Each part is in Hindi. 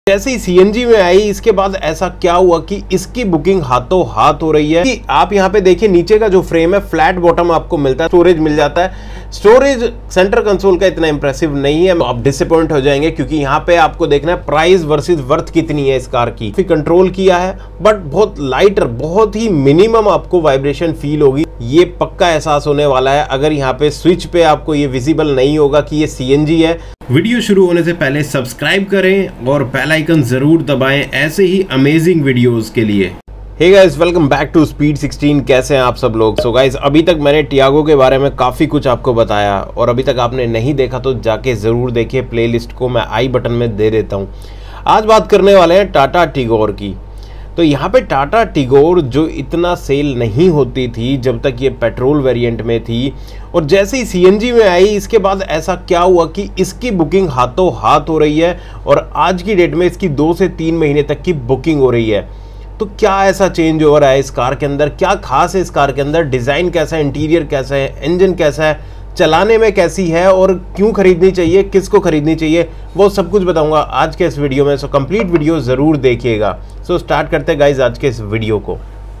जैसे ही सीएनजी में आई इसके बाद ऐसा क्या हुआ कि इसकी बुकिंग हाथों हाथ हो रही है कि आप यहाँ पे देखिए नीचे का जो फ्रेम है फ्लैट बॉटम आपको मिलता है, स्टोरेज मिल जाता है। स्टोरेज सेंटर कंसोल का इतना इंप्रेसिव नहीं है, आप डिसअपॉइंट हो जाएंगे क्योंकि यहाँ पे आपको देखना है प्राइस वर्सेस वर्थ कितनी है इस कार की। फिर कंट्रोल किया है बट बहुत लाइटर, बहुत ही मिनिमम आपको वाइब्रेशन फील होगी, ये पक्का एहसास होने वाला है। अगर यहाँ पे स्विच पे आपको ये विजिबल नहीं होगा कि ये सीएनजी है। वीडियो शुरू होने से पहले सब्सक्राइब करें और बेल आइकन जरूर दबाएं ऐसे ही अमेजिंग वीडियोस के लिए। Hey guys, welcome back to speed 16। कैसे हैं आप सब लोग? सो गाइस, अभी तक मैंने टियागो के बारे में काफ़ी कुछ आपको बताया और अभी तक आपने नहीं देखा तो जाके ज़रूर देखिए, प्लेलिस्ट को मैं आई बटन में दे देता हूँ। आज बात करने वाले हैं टाटा टिगोर की। तो यहाँ पे टाटा टिगोर जो इतना सेल नहीं होती थी जब तक ये पेट्रोल वेरिएंट में थी, और जैसे ही सीएनजी में आई इसके बाद ऐसा क्या हुआ कि इसकी बुकिंग हाथों हाथ हो रही है और आज की डेट में इसकी 2 से 3 महीने तक की बुकिंग हो रही है। तो क्या ऐसा चेंज हो रहा है इस कार के अंदर, क्या खास है इस कार के अंदर, डिज़ाइन कैसा है, इंटीरियर कैसा है, इंजन कैसा है, चलाने में कैसी है और क्यों खरीदनी चाहिए, किसको खरीदनी चाहिए, वो सब कुछ बताऊंगा आज के इस वीडियो में। सो कंप्लीट वीडियो ज़रूर देखिएगा। सो स्टार्ट करते हैं गाइज आज के इस वीडियो को।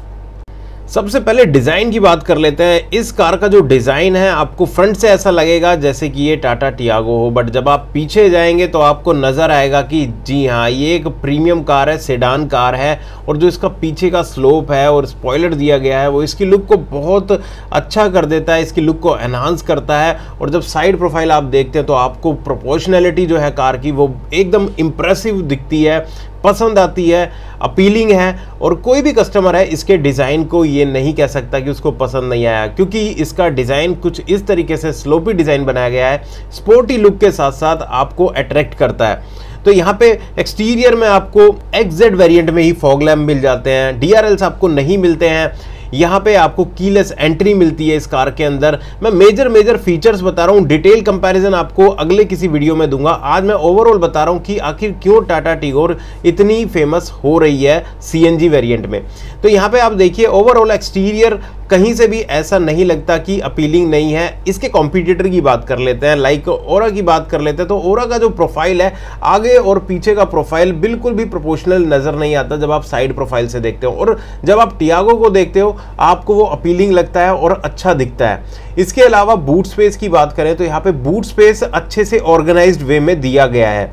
सबसे पहले डिज़ाइन की बात कर लेते हैं। इस कार का जो डिज़ाइन है आपको फ्रंट से ऐसा लगेगा जैसे कि ये टाटा टियागो हो, बट जब आप पीछे जाएंगे तो आपको नज़र आएगा कि जी हाँ, ये एक प्रीमियम कार है, सेडान कार है। और जो इसका पीछे का स्लोप है और स्पॉइलर दिया गया है वो इसकी लुक को बहुत अच्छा कर देता है, इसकी लुक को एनहांस करता है। और जब साइड प्रोफाइल आप देखते हैं तो आपको प्रोपोर्शनैलिटी जो है कार की वो एकदम इम्प्रेसिव दिखती है, पसंद आती है, अपीलिंग है। और कोई भी कस्टमर है इसके डिज़ाइन को ये नहीं कह सकता कि उसको पसंद नहीं आया, क्योंकि इसका डिज़ाइन कुछ इस तरीके से स्लोपी डिज़ाइन बनाया गया है, स्पोर्टी लुक के साथ साथ आपको अट्रैक्ट करता है। तो यहाँ पे एक्सटीरियर में आपको XZ वेरिएंट में ही फॉग लैम्प मिल जाते हैं, DRLs आपको नहीं मिलते हैं। यहाँ पे आपको कीलेस एंट्री मिलती है इस कार के अंदर। मैं मेजर फीचर्स बता रहा हूँ, डिटेल कंपैरिजन आपको अगले किसी वीडियो में दूंगा। आज मैं ओवरऑल बता रहा हूँ कि आखिर क्यों टाटा टिगोर इतनी फेमस हो रही है सीएनजी वेरिएंट में। तो यहाँ पे आप देखिए ओवरऑल एक्सटीरियर कहीं से भी ऐसा नहीं लगता कि अपीलिंग नहीं है। इसके कॉम्पिटिटर की बात कर लेते हैं, लाइक ओरा की बात कर लेते हैं। तो ओरा का जो प्रोफाइल है, आगे और पीछे का प्रोफाइल बिल्कुल भी प्रोपोर्शनल नज़र नहीं आता जब आप साइड प्रोफाइल से देखते हो, और जब आप टियागो को देखते हो आपको वो अपीलिंग लगता है और अच्छा दिखता है। इसके अलावा बूट स्पेस की बात करें तो यहाँ पे बूट स्पेस अच्छे से ऑर्गेनाइज्ड वे में दिया गया है,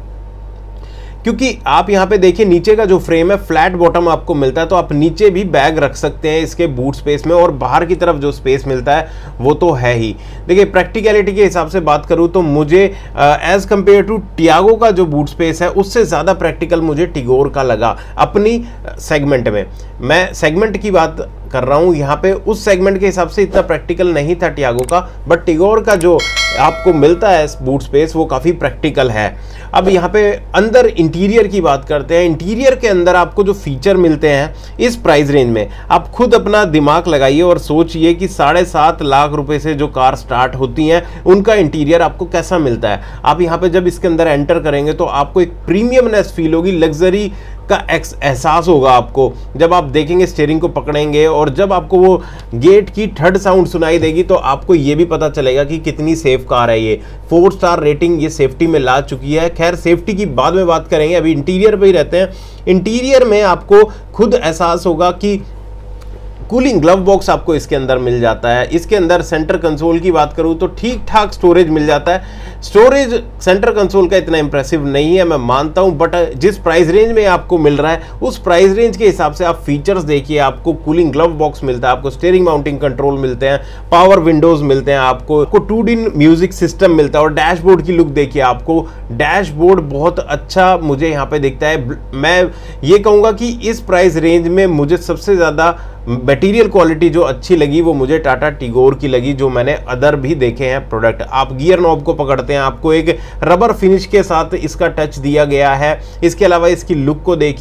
क्योंकि आप यहाँ पे देखिए नीचे का जो फ्रेम है फ्लैट बॉटम आपको मिलता है, तो आप नीचे भी बैग रख सकते हैं इसके बूट स्पेस में, और बाहर की तरफ जो स्पेस मिलता है वो तो है ही। देखिए प्रैक्टिकलिटी के हिसाब से बात करूँ तो मुझे एज कंपेयर टू टियागो का जो बूट स्पेस है उससे ज़्यादा प्रैक्टिकल मुझे टिगोर का लगा अपनी सेगमेंट में। मैं सेगमेंट की बात कर रहा हूँ, यहाँ पे उस सेगमेंट के हिसाब से इतना प्रैक्टिकल नहीं था टियागो का, बट टिगोर का जो आपको मिलता है बूट स्पेस वो काफ़ी प्रैक्टिकल है। अब यहाँ पे अंदर इंटीरियर की बात करते हैं। इंटीरियर के अंदर आपको जो फीचर मिलते हैं इस प्राइस रेंज में, आप खुद अपना दिमाग लगाइए और सोचिए कि 7.5 लाख रुपए से जो कार स्टार्ट होती हैं उनका इंटीरियर आपको कैसा मिलता है। आप यहाँ पे जब इसके अंदर एंटर करेंगे तो आपको एक प्रीमियमनेस फील होगी, लग्जरी का एहसास होगा आपको जब आप देखेंगे, स्टीयरिंग को पकड़ेंगे, और जब आपको वो गेट की थर्ड साउंड सुनाई देगी तो आपको ये भी पता चलेगा कि कितनी सेफ कार है। ये 4 स्टार रेटिंग ये सेफ्टी में ला चुकी है। खैर सेफ्टी की बाद में बात करेंगे, अभी इंटीरियर पे ही रहते हैं। इंटीरियर में आपको खुद एहसास होगा कि कूलिंग ग्लव बॉक्स आपको इसके अंदर मिल जाता है। इसके अंदर सेंटर कंसोल की बात करूं तो ठीक ठाक स्टोरेज मिल जाता है। स्टोरेज सेंटर कंसोल का इतना इंप्रेसिव नहीं है, मैं मानता हूं, बट जिस प्राइस रेंज में आपको मिल रहा है उस प्राइस रेंज के हिसाब से आप फीचर्स देखिए। आपको कूलिंग ग्लव बॉक्स मिलता है, आपको स्टीयरिंग माउंटिंग कंट्रोल मिलते हैं, पावर विंडोज मिलते हैं, आपको 2D म्यूजिक सिस्टम मिलता है, और डैशबोर्ड की लुक देखिए। आपको डैशबोर्ड बहुत अच्छा मुझे यहाँ पे दिखता है। मैं ये कहूँगा कि इस प्राइस रेंज में मुझे सबसे ज़्यादा मटेरियल क्वालिटी जो अच्छी लगी वो मुझे टाटा टिगोर की लगी, जो मैंने अदर भी देखे हैं प्रोडक्ट। आप गियर नॉब को पकड़ते हैं, आपको एक रबर फिनिश के साथ इसका टच दिया गया है। इसके अलावा इसकी लुक को देखिए,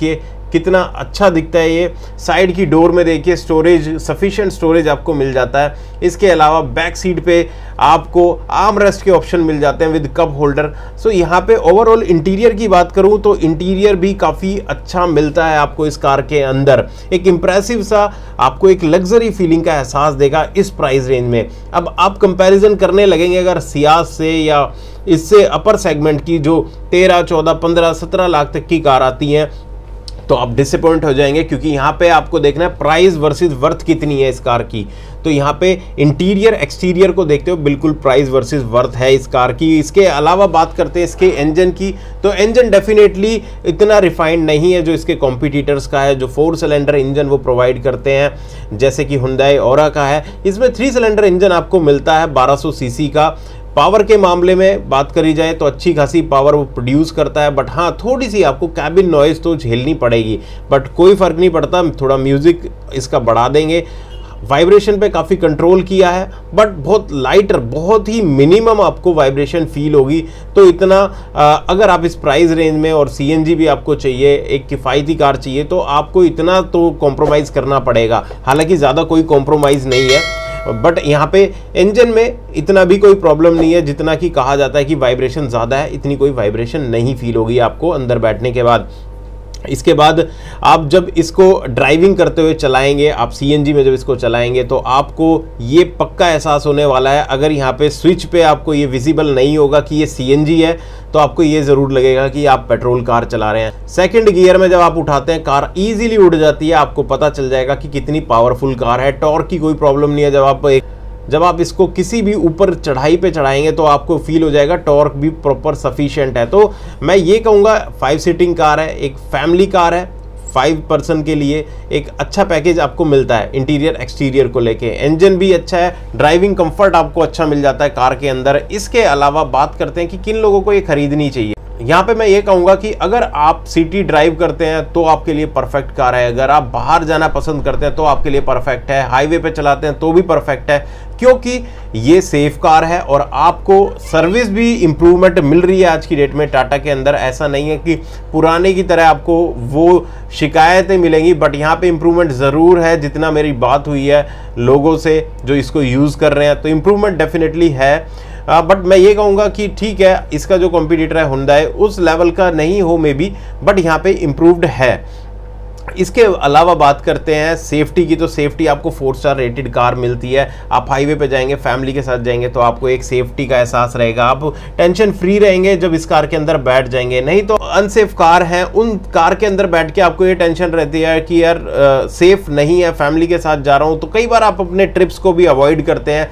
कितना अच्छा दिखता है ये। साइड की डोर में देखिए स्टोरेज, सफिशिएंट स्टोरेज आपको मिल जाता है। इसके अलावा बैक सीट पे आपको आर्म रेस्ट के ऑप्शन मिल जाते हैं विद कप होल्डर। सो यहाँ पे ओवरऑल इंटीरियर की बात करूँ तो इंटीरियर भी काफ़ी अच्छा मिलता है आपको इस कार के अंदर। एक इंप्रेसिव सा आपको एक लग्जरी फीलिंग का एहसास देगा इस प्राइस रेंज में। अब आप कंपैरिजन करने लगेंगे अगर सियाज से या इससे अपर सेगमेंट की जो 13, 14, 15, 17 लाख तक की कार आती हैं, तो आप डिसअपॉइंट हो जाएंगे, क्योंकि यहाँ पे आपको देखना है प्राइस वर्सेस वर्थ कितनी है इस कार की। तो यहाँ पे इंटीरियर एक्सटीरियर को देखते हो, बिल्कुल प्राइस वर्सेस वर्थ है इस कार की। इसके अलावा बात करते हैं इसके इंजन की, तो इंजन डेफिनेटली इतना रिफाइंड नहीं है जो इसके कॉम्पिटिटर्स का है, जो 4 सिलेंडर इंजन वो प्रोवाइड करते हैं जैसे कि हुंडई ओरा का है। इसमें 3 सिलेंडर इंजन आपको मिलता है 1200 सीसी का। पावर के मामले में बात करी जाए तो अच्छी खासी पावर वो प्रोड्यूस करता है, बट हाँ थोड़ी सी आपको कैबिन नॉइज़ तो झेलनी पड़ेगी, बट कोई फ़र्क नहीं पड़ता, थोड़ा म्यूज़िक इसका बढ़ा देंगे। वाइब्रेशन पे काफ़ी कंट्रोल किया है, बट बहुत लाइटर, बहुत ही मिनिमम आपको वाइब्रेशन फील होगी। तो इतना अगर आप इस प्राइस रेंज में और सीएनजी भी आपको चाहिए, एक किफ़ायती कार चाहिए, तो आपको इतना तो कॉम्प्रोमाइज़ करना पड़ेगा। हालांकि ज़्यादा कोई कॉम्प्रोमाइज़ नहीं है, बट यहाँ पे इंजन में इतना भी कोई प्रॉब्लम नहीं है जितना कि कहा जाता है कि वाइब्रेशन ज़्यादा है। इतनी कोई वाइब्रेशन नहीं फील होगी आपको अंदर बैठने के बाद। इसके बाद आप जब इसको ड्राइविंग करते हुए चलाएंगे, आप सीएनजी में जब इसको चलाएंगे, तो आपको ये पक्का एहसास होने वाला है। अगर यहाँ पे स्विच पे आपको ये विजिबल नहीं होगा कि ये सीएनजी है, तो आपको ये ज़रूर लगेगा कि आप पेट्रोल कार चला रहे हैं। सेकंड गियर में जब आप उठाते हैं, कार इजीली उड़ जाती है, आपको पता चल जाएगा कि कितनी पावरफुल कार है। टॉर्क की कोई प्रॉब्लम नहीं है। जब आप इसको किसी भी ऊपर चढ़ाई पे चढ़ाएंगे तो आपको फील हो जाएगा टॉर्क भी प्रॉपर सफिशिएंट है। तो मैं ये कहूँगा 5 सीटिंग कार है, एक फैमिली कार है, 5 पर्सन के लिए एक अच्छा पैकेज आपको मिलता है इंटीरियर एक्सटीरियर को लेके। इंजन भी अच्छा है, ड्राइविंग कंफर्ट आपको अच्छा मिल जाता है कार के अंदर। इसके अलावा बात करते हैं कि किन लोगों को ये खरीदनी चाहिए। यहाँ पे मैं ये कहूँगा कि अगर आप सिटी ड्राइव करते हैं तो आपके लिए परफेक्ट कार है। अगर आप बाहर जाना पसंद करते हैं तो आपके लिए परफेक्ट है। हाईवे पे चलाते हैं तो भी परफेक्ट है, क्योंकि ये सेफ कार है और आपको सर्विस भी इम्प्रूवमेंट मिल रही है आज की डेट में टाटा के अंदर। ऐसा नहीं है कि पुराने की तरह आपको वो शिकायतें मिलेंगी, बट यहाँ पे इम्प्रूवमेंट ज़रूर है। जितना मेरी बात हुई है लोगों से जो इसको यूज़ कर रहे हैं, तो इम्प्रूवमेंट डेफिनेटली है। बट मैं ये कहूँगा कि ठीक है, इसका जो कॉम्पिटिटर है हुंडई उस लेवल का नहीं हो मे बी, बट यहाँ पे इम्प्रूव्ड है। इसके अलावा बात करते हैं सेफ्टी की, तो सेफ्टी आपको 4 स्टार रेटेड कार मिलती है। आप हाईवे पे जाएंगे, फैमिली के साथ जाएंगे, तो आपको एक सेफ्टी का एहसास रहेगा। आप टेंशन फ्री रहेंगे जब इस कार के अंदर बैठ जाएंगे। नहीं तो अनसेफ कार है, उन कार के अंदर बैठ के आपको ये टेंशन रहती है कि यार सेफ नहीं है, फैमिली के साथ जा रहा हूँ। तो कई बार आप अपने ट्रिप्स को भी अवॉइड करते हैं,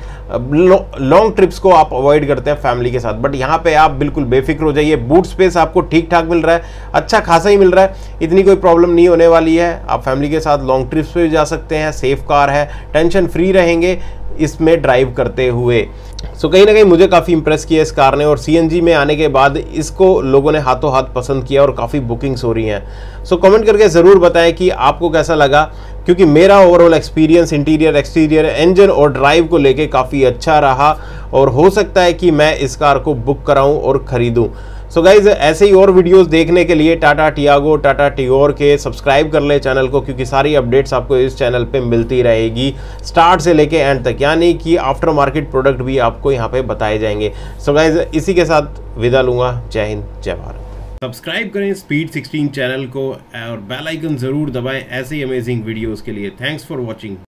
लॉन्ग ट्रिप्स को आप अवॉइड करते हैं फैमिली के साथ। बट यहाँ पे आप बिल्कुल बेफिक्र हो जाइए, बूट स्पेस आपको ठीक ठाक मिल रहा है, अच्छा खासा ही मिल रहा है, इतनी कोई प्रॉब्लम नहीं होने वाली है। आप फैमिली के साथ लॉन्ग ट्रिप्स पे भी जा सकते हैं, सेफ कार है, टेंशन फ्री रहेंगे इसमें ड्राइव करते हुए। सो कहीं ना कहीं मुझे काफ़ी इंप्रेस किया इस कार ने, और सीएनजी में आने के बाद इसको लोगों ने हाथों हाथ पसंद किया और काफ़ी बुकिंग्स हो रही हैं। सो कमेंट करके ज़रूर बताएं कि आपको कैसा लगा, क्योंकि मेरा overall experience interior exterior engine और ड्राइव को लेके काफ़ी अच्छा रहा, और हो सकता है कि मैं इस कार को बुक कराऊं और ख़रीदूं। सो गाइज ऐसे ही और वीडियोस देखने के लिए टाटा टियागो, टाटा टिगोर के सब्सक्राइब कर ले चैनल को, क्योंकि सारी अपडेट्स आपको इस चैनल पे मिलती रहेगी स्टार्ट से लेके एंड तक, यानी कि आफ्टर मार्केट प्रोडक्ट भी आपको यहाँ पे बताए जाएंगे। सो गाइज इसी के साथ विदा लूँगा। जय हिंद, जय भारत। सब्सक्राइब करें स्पीड 16 चैनल को और बेल आइकन ज़रूर दबाएं ऐसे ही अमेजिंग वीडियोज़ के लिए। Thanks for watching.